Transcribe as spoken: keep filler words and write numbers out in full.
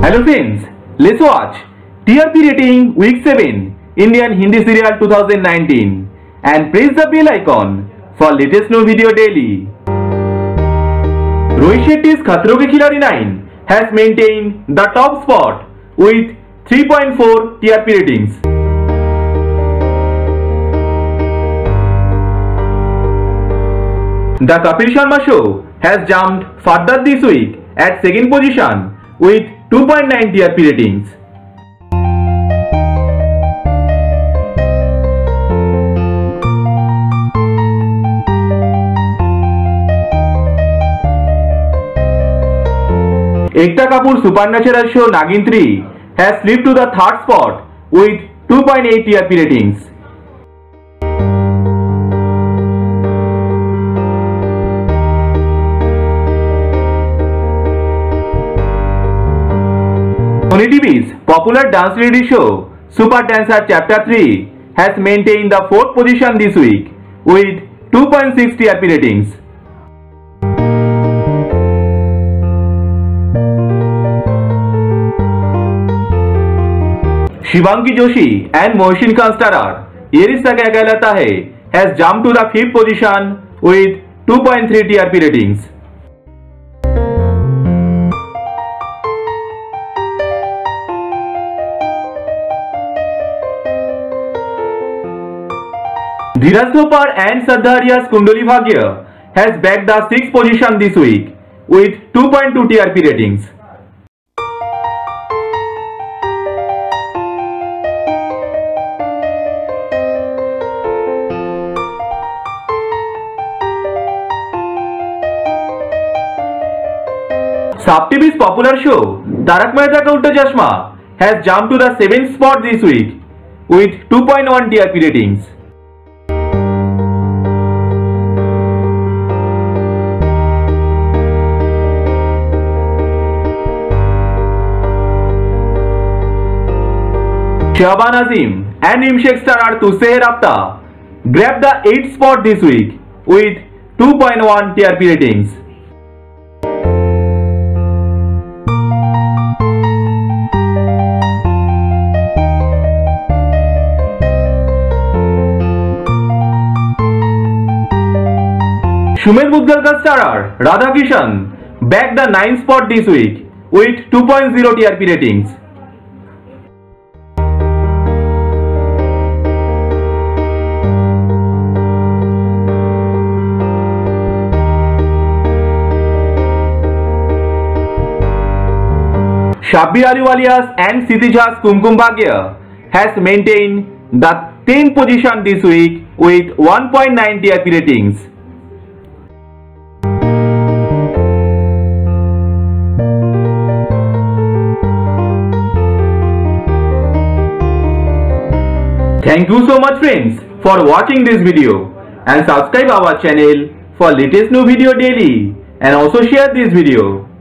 Hello friends, let's watch T R P Rating Week seven Indian Hindi Serial twenty nineteen and press the bell icon for latest new video daily. Rohit Shetty's Khatron Ke Khiladi nine has maintained the top spot with three point four T R P ratings. The Kapil Sharma Show has jumped further this week at second position with two point nine T R P ratings. Ekta Kapoor's supernatural show Nagin three has slipped to the third spot with two point eight T R P ratings. Sony T V's popular dance reality show Super Dancer Chapter three has maintained the fourth position this week with two point six T R P ratings. Shivangi Joshi and Mohsin Khan starrer Ye Rishta Kya Kehlata Hai has jumped to the fifth position with two point three T R P ratings. Dheeraj Thopar and Shraddha Arya's Kundali Bhagya has bagged the sixth position this week with two point two T R P ratings. Sab T V's popular show Tarak Mehta Ka Ulta Chashma has jumped to the seventh spot this week with two point one T R P ratings. Shahbaz Azim and Imshek starrer Tujhse Hai Rabta grabbed the eighth spot this week with two point one T R P ratings. Shumer Mudgalkar starrer Radha Kishan bagged the ninth spot this week with two point zero T R P ratings. Shabbir Aliwalia's and Kshitij's Kumkum Bhagya has maintained the tenth position this week with one point nine T R P ratings. Thank you so much friends for watching this video and subscribe our channel for latest new video daily and also share this video.